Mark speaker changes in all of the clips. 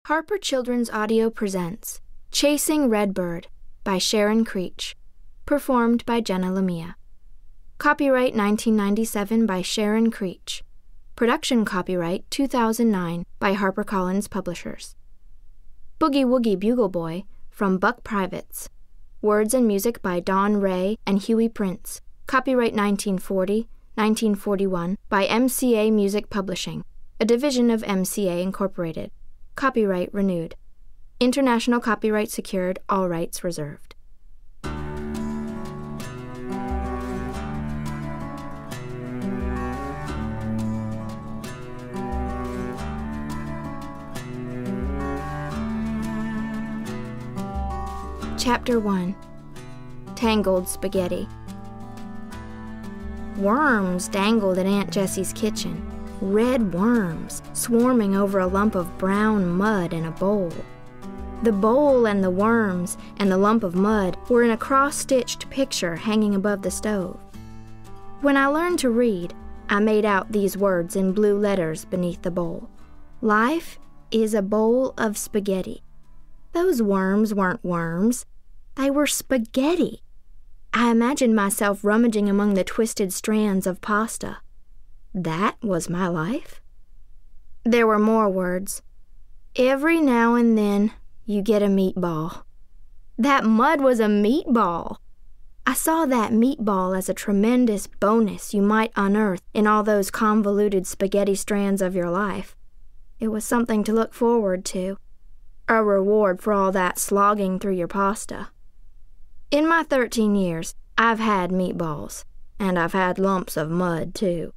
Speaker 1: Harper Children's Audio presents Chasing Redbird by Sharon Creech, performed by Jenna Lamia. Copyright 1997 by Sharon Creech. Production copyright 2009 by HarperCollins Publishers. Boogie Woogie Bugle Boy from Buck Privates. Words and music by Don Ray and Huey Prince. Copyright 1940-1941 by MCA Music Publishing, a division of MCA Incorporated. Copyright renewed. International copyright secured, all rights reserved. Chapter 1. Tangled Spaghetti. Worms dangled in Aunt Jessie's kitchen. Red worms swarming over a lump of brown mud in a bowl. The bowl and the worms and the lump of mud were in a cross-stitched picture hanging above the stove. When I learned to read, I made out these words in blue letters beneath the bowl. Life is a bowl of spaghetti. Those worms weren't worms. They were spaghetti. I imagined myself rummaging among the twisted strands of pasta. That was my life. There were more words. Every now and then, you get a meatball. That mud was a meatball. I saw that meatball as a tremendous bonus you might unearth in all those convoluted spaghetti strands of your life. It was something to look forward to, a reward for all that slogging through your pasta. In my 13 years, I've had meatballs, and I've had lumps of mud, too.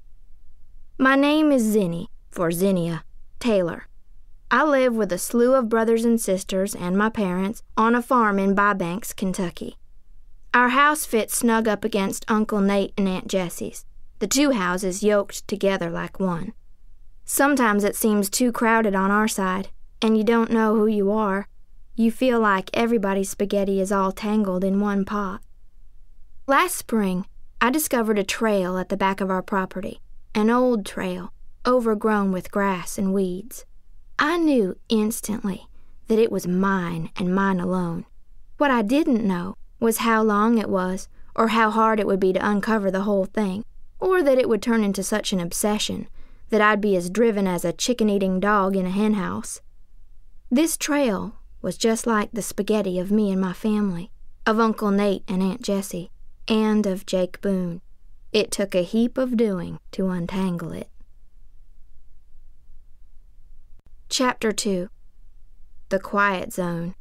Speaker 1: My name is Zinny, for Zinnia, Taylor. I live with a slew of brothers and sisters and my parents on a farm in Bybanks, Kentucky. Our house fits snug up against Uncle Nate and Aunt Jessie's, the two houses yoked together like one. Sometimes it seems too crowded on our side, and you don't know who you are. You feel like everybody's spaghetti is all tangled in one pot. Last spring, I discovered a trail at the back of our property. An old trail, overgrown with grass and weeds. I knew instantly that it was mine and mine alone. What I didn't know was how long it was, or how hard it would be to uncover the whole thing, or that it would turn into such an obsession that I'd be as driven as a chicken-eating dog in a henhouse. This trail was just like the spaghetti of me and my family, of Uncle Nate and Aunt Jessie, and of Jake Boone. It took a heap of doing to untangle it. Chapter 2. The Quiet Zone.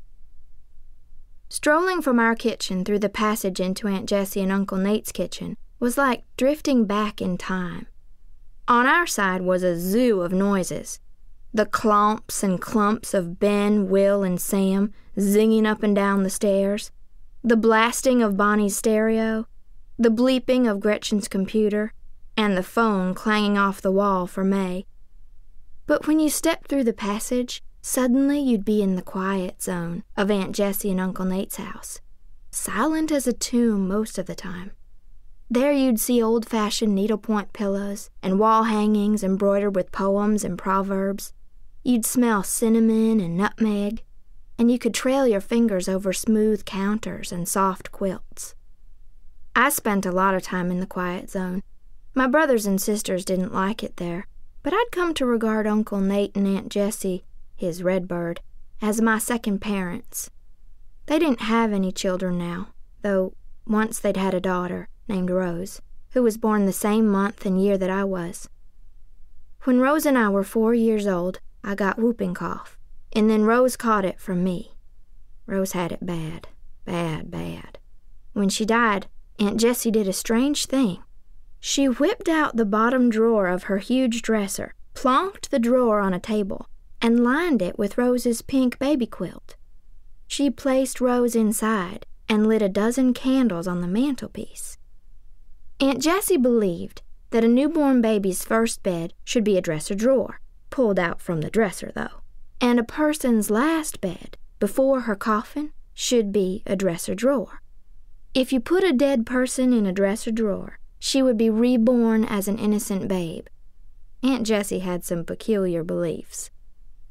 Speaker 1: Strolling from our kitchen through the passage into Aunt Jessie and Uncle Nate's kitchen was like drifting back in time. On our side was a zoo of noises. The clomps and clumps of Ben, Will, and Sam zinging up and down the stairs. The blasting of Bonnie's stereo. The bleeping of Gretchen's computer, and the phone clanging off the wall for May. But when you stepped through the passage, suddenly you'd be in the quiet zone of Aunt Jessie and Uncle Nate's house, silent as a tomb most of the time. There you'd see old-fashioned needlepoint pillows and wall hangings embroidered with poems and proverbs. You'd smell cinnamon and nutmeg, and you could trail your fingers over smooth counters and soft quilts. I spent a lot of time in the quiet zone. My brothers and sisters didn't like it there, but I'd come to regard Uncle Nate and Aunt Jessie, his Redbird, as my second parents. They didn't have any children now, though once they'd had a daughter named Rose, who was born the same month and year that I was. When Rose and I were 4 years old, I got whooping cough, and then Rose caught it from me. Rose had it bad, bad, bad. When she died, Aunt Jessie did a strange thing. She whipped out the bottom drawer of her huge dresser, plonked the drawer on a table, and lined it with Rose's pink baby quilt. She placed Rose inside and lit a dozen candles on the mantelpiece. Aunt Jessie believed that a newborn baby's first bed should be a dresser drawer, pulled out from the dresser, though, and a person's last bed, before her coffin, should be a dresser drawer. If you put a dead person in a dresser drawer, she would be reborn as an innocent babe. Aunt Jessie had some peculiar beliefs.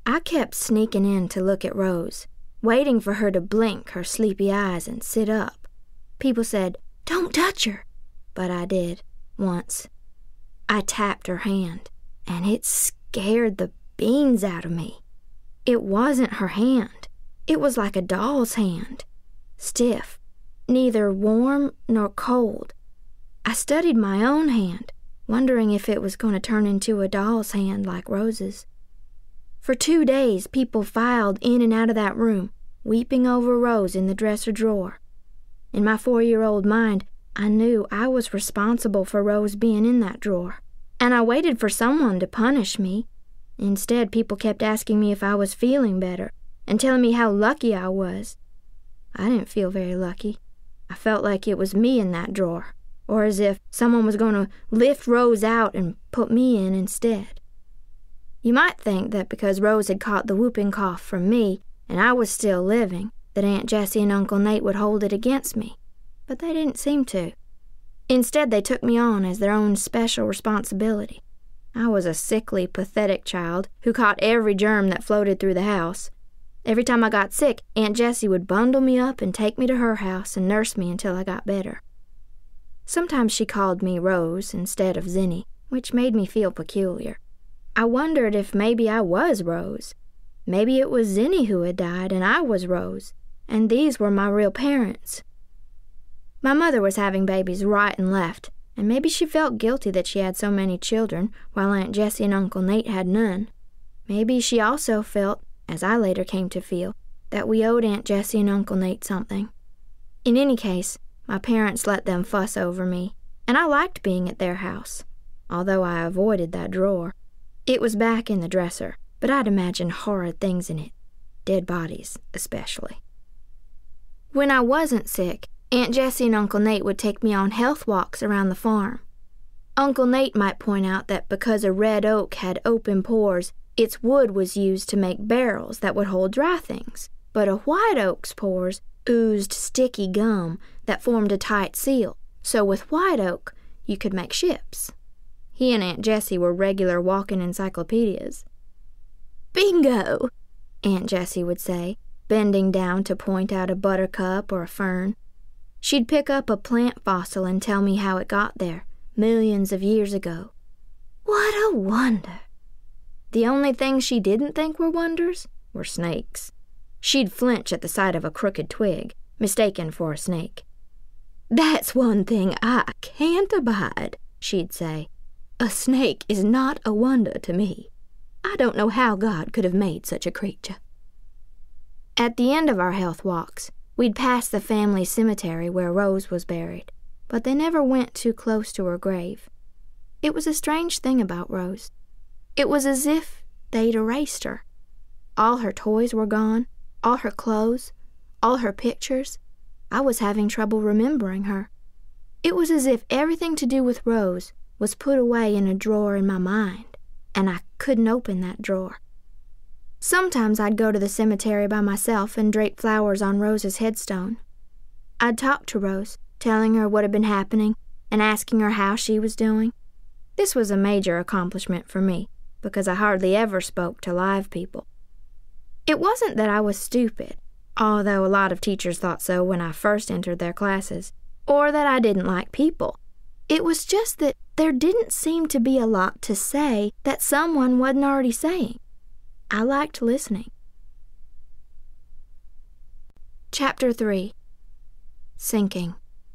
Speaker 1: I kept sneaking in to look at Rose, waiting for her to blink her sleepy eyes and sit up. People said, "Don't touch her," but I did, once. I tapped her hand, and it scared the beans out of me. It wasn't her hand. It was like a doll's hand, stiff, neither warm nor cold. I studied my own hand, wondering if it was going to turn into a doll's hand like Rose's. For 2 days, people filed in and out of that room, weeping over Rose in the dresser drawer. In my 4-year-old mind, I knew I was responsible for Rose being in that drawer, and I waited for someone to punish me. Instead, people kept asking me if I was feeling better and telling me how lucky I was. I didn't feel very lucky. I felt like it was me in that drawer, or as if someone was going to lift Rose out and put me in instead. You might think that because Rose had caught the whooping cough from me and I was still living, that Aunt Jessie and Uncle Nate would hold it against me, but they didn't seem to. Instead, they took me on as their own special responsibility. I was a sickly, pathetic child who caught every germ that floated through the house. Every time I got sick, Aunt Jessie would bundle me up and take me to her house and nurse me until I got better. Sometimes she called me Rose instead of Zinny, which made me feel peculiar. I wondered if maybe I was Rose. Maybe it was Zinny who had died and I was Rose, and these were my real parents. My mother was having babies right and left, and maybe she felt guilty that she had so many children while Aunt Jessie and Uncle Nate had none. Maybe she also felt, as I later came to feel, that we owed Aunt Jessie and Uncle Nate something. In any case, my parents let them fuss over me, and I liked being at their house, although I avoided that drawer. It was back in the dresser, but I'd imagined horrid things in it, dead bodies especially. When I wasn't sick, Aunt Jessie and Uncle Nate would take me on health walks around the farm. Uncle Nate might point out that because a red oak had open pores, its wood was used to make barrels that would hold dry things, but a white oak's pores oozed sticky gum that formed a tight seal, so with white oak you could make ships. He and Aunt Jessie were regular walking encyclopedias. "Bingo!" Aunt Jessie would say, bending down to point out a buttercup or a fern. She'd pick up a plant fossil and tell me how it got there, millions of years ago. What a wonder! The only things she didn't think were wonders were snakes. She'd flinch at the sight of a crooked twig, mistaken for a snake. "That's one thing I can't abide," she'd say. "A snake is not a wonder to me. I don't know how God could have made such a creature." At the end of our health walks, we'd pass the family cemetery where Rose was buried, but they never went too close to her grave. It was a strange thing about Rose. It was as if they'd erased her. All her toys were gone, all her clothes, all her pictures. I was having trouble remembering her. It was as if everything to do with Rose was put away in a drawer in my mind, and I couldn't open that drawer. Sometimes I'd go to the cemetery by myself and drape flowers on Rose's headstone. I'd talk to Rose, telling her what had been happening and asking her how she was doing. This was a major accomplishment for me, because I hardly ever spoke to live people. It wasn't that I was stupid, although a lot of teachers thought so when I first entered their classes, or that I didn't like people. It was just that there didn't seem to be a lot to say that someone wasn't already saying. I liked listening. Chapter 3. Sinking.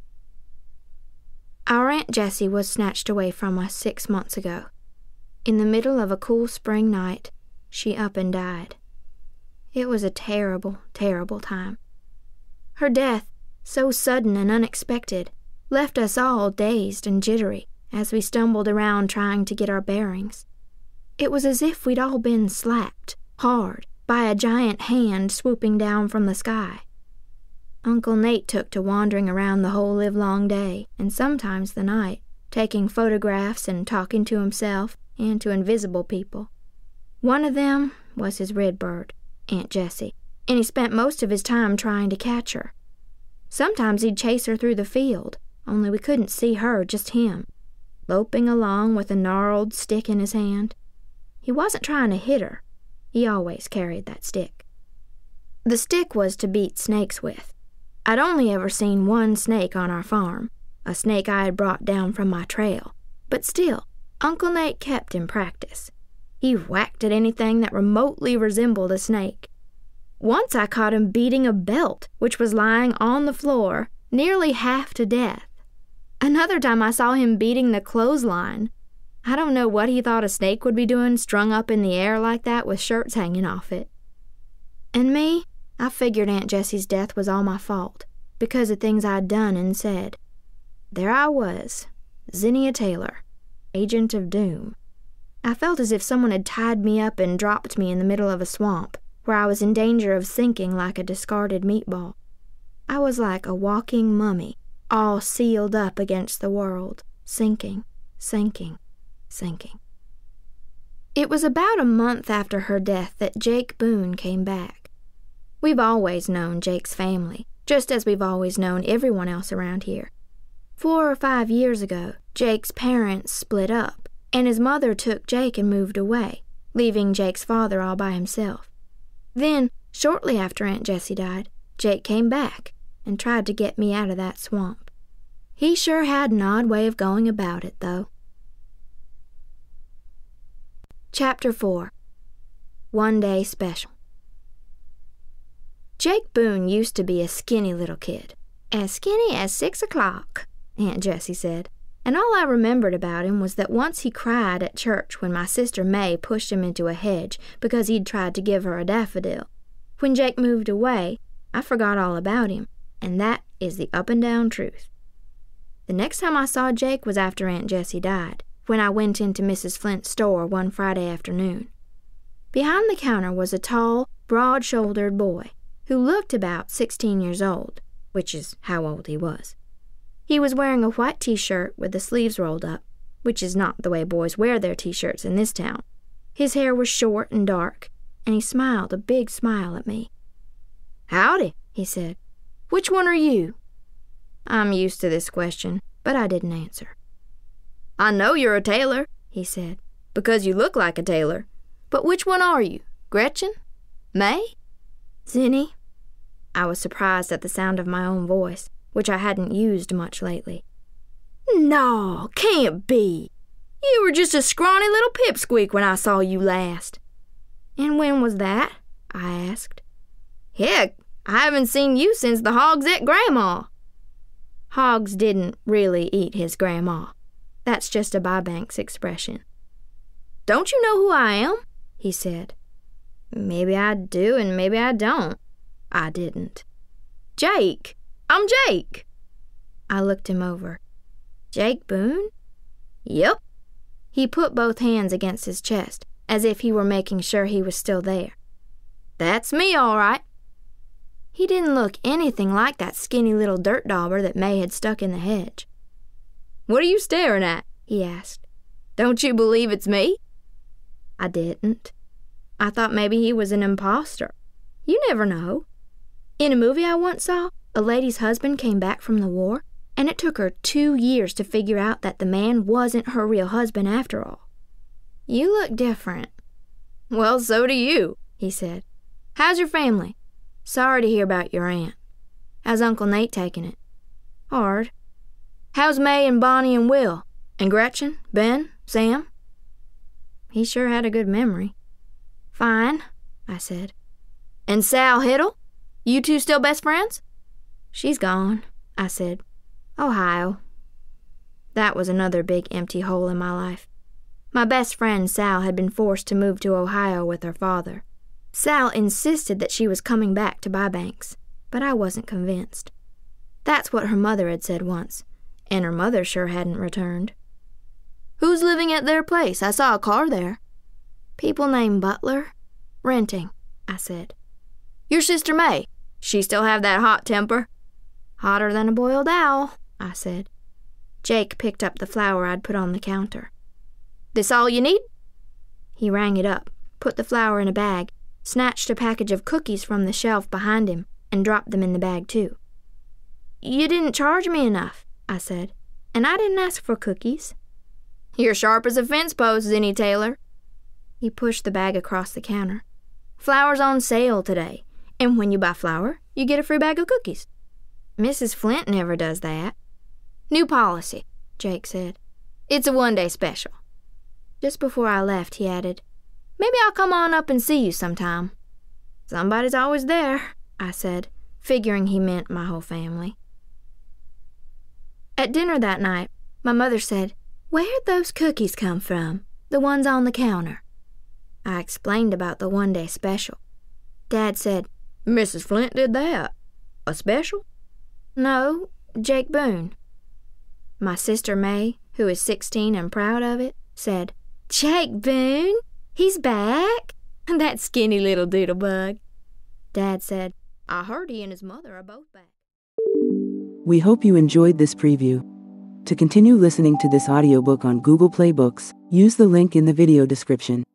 Speaker 1: Our Aunt Jessie was snatched away from us 6 months ago. In the middle of a cool spring night, she up and died. It was a terrible, terrible time. Her death, so sudden and unexpected, left us all dazed and jittery as we stumbled around trying to get our bearings. It was as if we'd all been slapped, hard, by a giant hand swooping down from the sky. Uncle Nate took to wandering around the whole livelong day, and sometimes the night, taking photographs and talking to himself and to invisible people. One of them was his Redbird, Aunt Jessie, and he spent most of his time trying to catch her. Sometimes he'd chase her through the field, only we couldn't see her, just him, loping along with a gnarled stick in his hand. He wasn't trying to hit her. He always carried that stick. The stick was to beat snakes with. I'd only ever seen one snake on our farm, a snake I had brought down from my trail, but still, Uncle Nate kept in practice. He whacked at anything that remotely resembled a snake. Once I caught him beating a belt, which was lying on the floor, nearly half to death. Another time I saw him beating the clothesline. I don't know what he thought a snake would be doing strung up in the air like that with shirts hanging off it. And me, I figured Aunt Jessie's death was all my fault, because of things I'd done and said. There I was, Zinny Taylor, agent of doom. I felt as if someone had tied me up and dropped me in the middle of a swamp, where I was in danger of sinking like a discarded meatball. I was like a walking mummy, all sealed up against the world, sinking, sinking, sinking. It was about a month after her death that Jake Boone came back. We've always known Jake's family, just as we've always known everyone else around here. 4 or 5 years ago, Jake's parents split up, and his mother took Jake and moved away, leaving Jake's father all by himself. Then, shortly after Aunt Jessie died, Jake came back and tried to get me out of that swamp. He sure had an odd way of going about it, though. Chapter 4. One Day Special. Jake Boone used to be a skinny little kid. As skinny as 6 o'clock, Aunt Jessie said. And all I remembered about him was that once he cried at church when my sister May pushed him into a hedge because he'd tried to give her a daffodil. When Jake moved away, I forgot all about him, and that is the up-and-down truth. The next time I saw Jake was after Aunt Jessie died, when I went into Mrs. Flint's store one Friday afternoon. Behind the counter was a tall, broad-shouldered boy who looked about 16 years old, which is how old he was. He was wearing a white t-shirt with the sleeves rolled up, which is not the way boys wear their t-shirts in this town. His hair was short and dark, and he smiled a big smile at me. "Howdy," he said. "Which one are you?" I'm used to this question, but I didn't answer. "I know you're a tailor," he said, "because you look like a tailor. But which one are you? Gretchen? May? Zinny?" I was surprised at the sound of my own voice, which I hadn't used much lately. "No, can't be. You were just a scrawny little pipsqueak when I saw you last." "And when was that?" I asked. "Heck, I haven't seen you since the hogs ate Grandma." Hogs didn't really eat his grandma. That's just a Bybanks expression. "Don't you know who I am?" he said. "Maybe I do and maybe I don't." I didn't. "Jake. I'm Jake." I looked him over. "Jake Boone?" "Yep." He put both hands against his chest, as if he were making sure he was still there. "That's me, all right." He didn't look anything like that skinny little dirt dauber that May had stuck in the hedge. "What are you staring at?" he asked. "Don't you believe it's me?" I didn't. I thought maybe he was an imposter. You never know. In a movie I once saw, a lady's husband came back from the war, and it took her 2 years to figure out that the man wasn't her real husband after all. "You look different." "Well, so do you," he said. "How's your family?" "Sorry to hear about your aunt." "How's Uncle Nate taking it?" "Hard." "How's May and Bonnie and Will? And Gretchen, Ben, Sam?" He sure had a good memory. "Fine," I said. "And Sal Hiddle? You two still best friends?" "She's gone," I said. "Ohio." That was another big empty hole in my life. My best friend Sal had been forced to move to Ohio with her father. Sal insisted that she was coming back to Bybanks, but I wasn't convinced. That's what her mother had said once, and her mother sure hadn't returned. "Who's living at their place? I saw a car there." "People named Butler. Renting," I said. "Your sister May, she still have that hot temper?" "Hotter than a boiled owl," I said. Jake picked up the flour I'd put on the counter. "This all you need?" He rang it up, put the flour in a bag, snatched a package of cookies from the shelf behind him, and dropped them in the bag too. "You didn't charge me enough," I said, "and I didn't ask for cookies." "You're sharp as a fence post, Zinny Taylor." He pushed the bag across the counter. Flour's on sale today, and when you buy flour, you get a free bag of cookies. Mrs. Flint never does that. New policy, Jake said. It's a one-day special. Just before I left, he added, maybe I'll come on up and see you sometime. Somebody's always there, I said, figuring he meant my whole family. At dinner that night, my mother said, where'd those cookies come from, the ones on the counter? I explained about the one-day special. Dad said, Mrs. Flint did that. A special? No, Jake Boone. My sister May, who is 16 and proud of it, said, Jake Boone? He's back? That skinny little doodlebug. Dad said, I heard he and his mother are both back.
Speaker 2: We hope you enjoyed this preview. To continue listening to this audiobook on Google Play Books, use the link in the video description.